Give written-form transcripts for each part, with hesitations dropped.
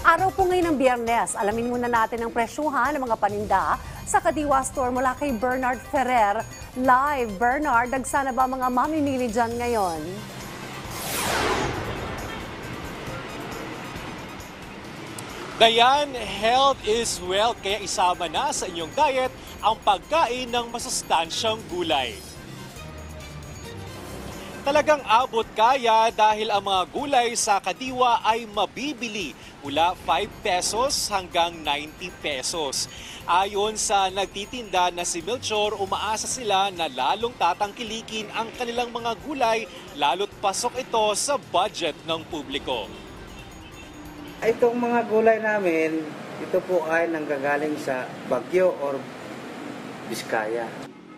Araw po ngayon ng Biyernes. Alamin muna natin ang presyuhan ng mga paninda sa Kadiwa Store mula kay Bernard Ferrer. Live, Bernard, dagsana ba mga mamimili dyan ngayon? Dayan, health is wealth, kaya isama na sa inyong diet ang pagkain ng masustansyang gulay. Talagang abot kaya dahil ang mga gulay sa Kadiwa ay mabibili mula 5 pesos hanggang 90 pesos. Ayon sa nagtitinda na si Melchor, umaasa sila na lalong tatangkilikin ang kanilang mga gulay lalo't pasok ito sa budget ng publiko. Itong mga gulay namin, ito po ay nanggagaling sa Baguio or Biskaya.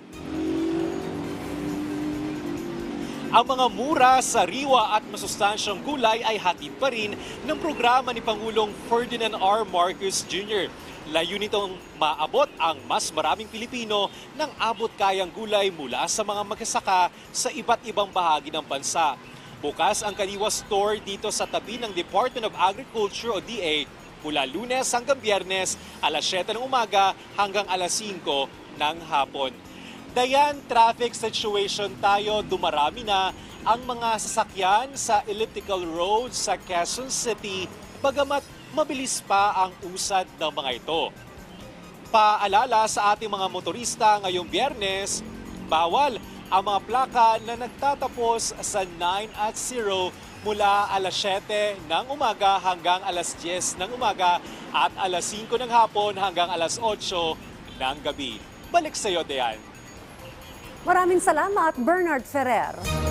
Ang mga mura, sariwa at masustansyang gulay ay hatid pa rin ng programa ni Pangulong Ferdinand R. Marcos Jr. Layunin nitong maabot ang mas maraming Pilipino ng abot-kayang gulay mula sa mga magsasaka sa iba't ibang bahagi ng bansa. Bukas ang Kadiwa Store dito sa tabi ng Department of Agriculture o DA mula Lunes hanggang Biyernes, alas 7 ng umaga hanggang alas 5 ng hapon. Dayan, traffic situation tayo, dumarami na ang mga sasakyan sa elliptical road sa Quezon City, bagamat mabilis pa ang usad ng mga ito. Paalala sa ating mga motorista ngayong Biyernes, bawal ang mga plaka na nagtatapos sa 9 at 0 mula alas 7 ng umaga hanggang alas 10 ng umaga at alas 5 ng hapon hanggang alas 8 ng gabi. Balik sa iyo, Dayan. Maraming salamat, Bernard Ferrer.